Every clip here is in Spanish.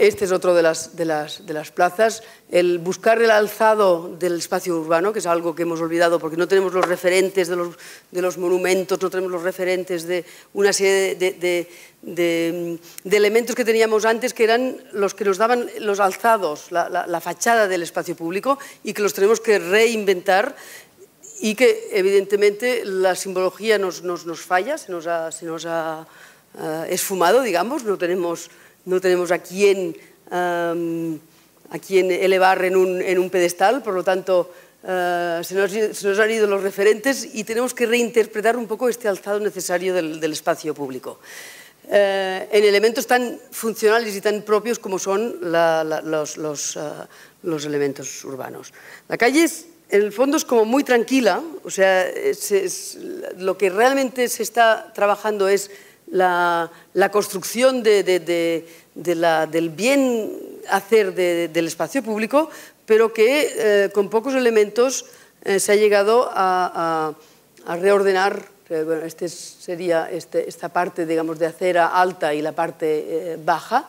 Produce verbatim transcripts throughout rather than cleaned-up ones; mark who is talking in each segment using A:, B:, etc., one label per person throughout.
A: Este es otro de las, de, las, de las plazas. El buscar el alzado del espacio urbano, que es algo que hemos olvidado porque no tenemos los referentes de los, de los monumentos, no tenemos los referentes de una serie de, de, de, de elementos que teníamos antes, que eran los que nos daban los alzados, la, la, la fachada del espacio público, y que los tenemos que reinventar, y que evidentemente la simbología nos, nos, nos falla, se nos ha, se nos ha uh, esfumado, digamos, no tenemos... No tenemos a quién, um, a quién elevar en un, en un pedestal, por lo tanto, uh, se, nos, se nos han ido los referentes y tenemos que reinterpretar un poco este alzado necesario del, del espacio público. Uh, en elementos tan funcionales y tan propios como son la, la, los, los, uh, los elementos urbanos. La calle, es, en el fondo, es como muy tranquila, o sea, es, es, lo que realmente se está trabajando es La, la construcción de, de, de, de la, del bien hacer de, del espacio público, pero que eh, con pocos elementos eh, se ha llegado a, a, a reordenar. Eh, bueno, este sería este, esta parte, digamos, de acera alta y la parte eh, baja.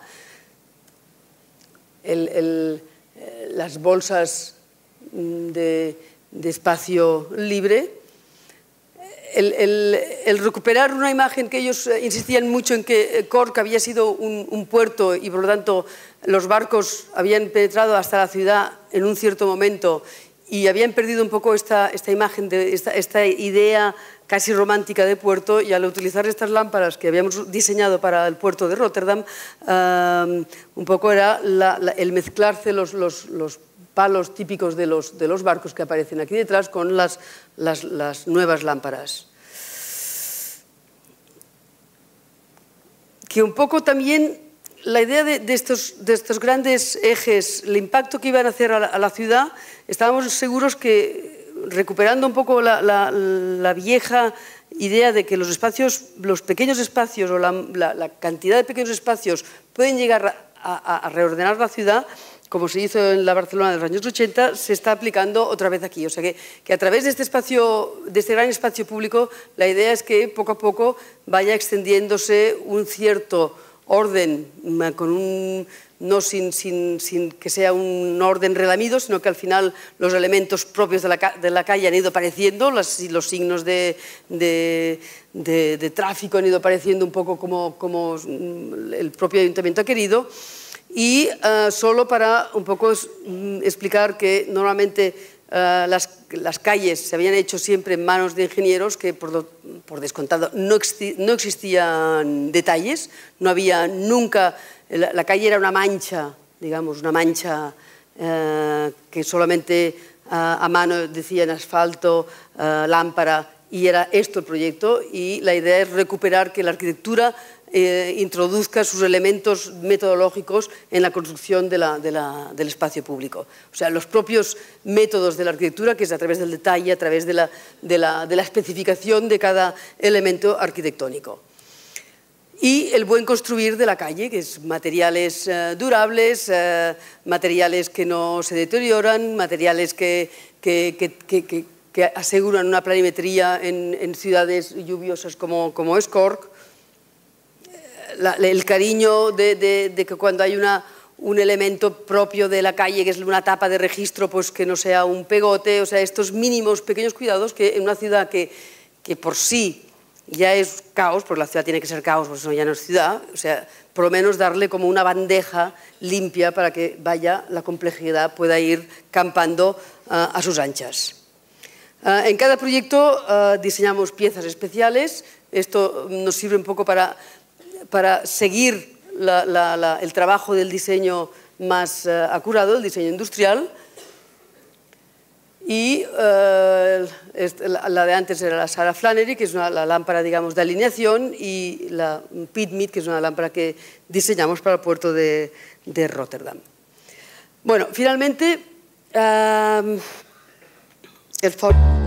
A: El, el, eh, las bolsas de, de espacio libre. El, el, el recuperar una imagen que ellos insistían mucho en que Cork había sido un, un puerto y por lo tanto los barcos habían penetrado hasta la ciudad en un cierto momento y habían perdido un poco esta, esta imagen, de, esta, esta idea casi romántica de puerto, y al utilizar estas lámparas que habíamos diseñado para el puerto de Rotterdam, um, un poco era la, la, el mezclarse los, los, los palos típicos de los, de los barcos que aparecen aquí detrás con las, las, las nuevas lámparas. Que un poco también la idea de, de, estos, de estos grandes ejes, el impacto que iban a hacer a la, a la ciudad, estábamos seguros que, recuperando un poco la, la, la vieja idea de que los espacios, los pequeños espacios o la, la, la cantidad de pequeños espacios pueden llegar a, a, a reordenar la ciudad, como se hizo en la Barcelona de los años ochenta, se está aplicando otra vez aquí. O sea que, que a través de este espacio, de este gran espacio público, la idea es que poco a poco vaya extendiéndose un cierto orden, con un, no sin, sin, sin que sea un orden relamido, sino que al final los elementos propios de la, de la calle han ido apareciendo, los, los signos de, de, de, de tráfico han ido apareciendo un poco como, como el propio ayuntamiento ha querido. Y uh, solo para un poco mm, explicar que normalmente uh, las, las calles se habían hecho siempre en manos de ingenieros que, por, lo, por descontado, no, existi, no existían detalles, no había nunca, la, la calle era una mancha, digamos, una mancha uh, que solamente uh, a mano decían asfalto, uh, lámpara, y era esto el proyecto, y la idea es recuperar que la arquitectura Eh, introduzca sus elementos metodológicos en la construcción de la, de la, del espacio público. O sea, los propios métodos de la arquitectura, que es a través del detalle, a través de la, de la, de la especificación de cada elemento arquitectónico. Y el buen construir de la calle, que es materiales eh, durables, eh, materiales que no se deterioran, materiales que, que, que, que, que, que aseguran una planimetría en, en ciudades lluviosas como, como es Cork. La, el cariño de, de, de que cuando hay una, un elemento propio de la calle, que es una tapa de registro, pues que no sea un pegote, o sea, estos mínimos pequeños cuidados que en una ciudad que, que por sí ya es caos, porque la ciudad tiene que ser caos, porque eso ya no es ciudad, o sea, por lo menos darle como una bandeja limpia para que vaya, la complejidad pueda ir campando uh, a sus anchas. Uh, en cada proyecto uh, diseñamos piezas especiales, esto nos sirve un poco para para seguir la, la, la, el trabajo del diseño más uh, acurado, el diseño industrial. Y uh, la, la de antes era la Sarah Flannery, que es una, la lámpara, digamos, de alineación, y la Pitmit, que es una lámpara que diseñamos para el puerto de, de Rotterdam. Bueno, finalmente, uh, el